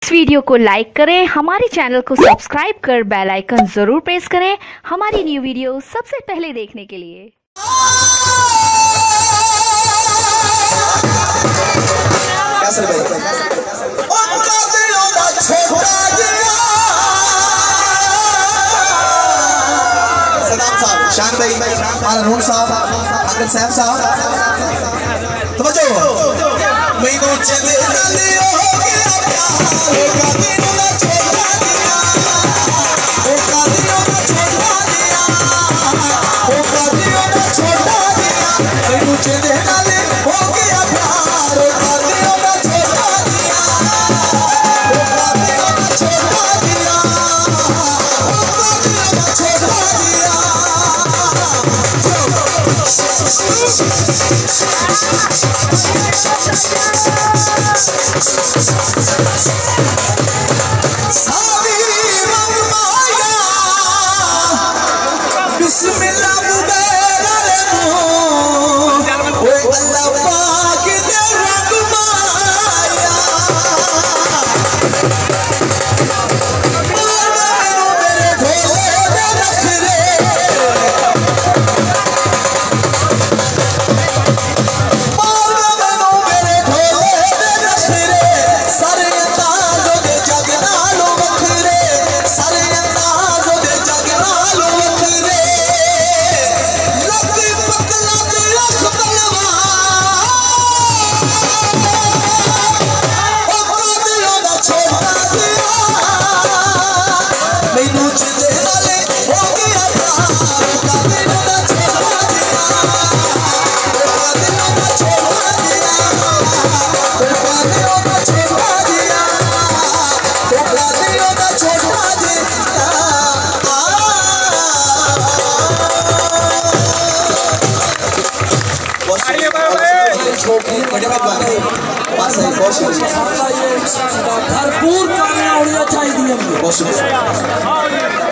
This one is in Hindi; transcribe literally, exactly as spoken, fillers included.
इस वीडियो को लाइक करें, हमारे चैनल को सब्सक्राइब कर बेल आइकन जरूर प्रेस करें हमारी न्यू वीडियो सबसे पहले देखने के लिए। शान भाई, हारून साहब, अकल साहब साहब, तवज्जो। मैनू चले नाले हो गया प्यार, कदी ना छोटा दिया, ओ कदी ना छोटा दिया, ओ कदी ना छोटा दिया। मैनू चले नाले हो गया प्यार, कदी ना छोटा दिया, ओ कदी ना छोटा दिया, ओ कदी ना छोटा दिया। भरपूर कामयाबी चाहिए।